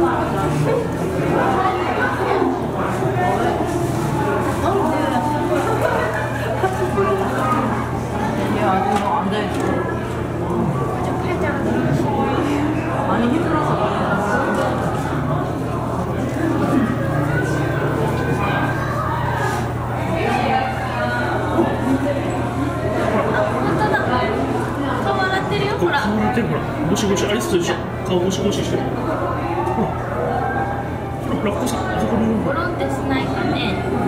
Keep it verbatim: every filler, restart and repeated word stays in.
많이 힘들어서 그래. 顔洗ってるほら、ゴシゴシアイスと一緒。顔ゴシゴシしてる。ほら、ほら、ラッコさん、あそこにいる。 ゴロンってしないかね。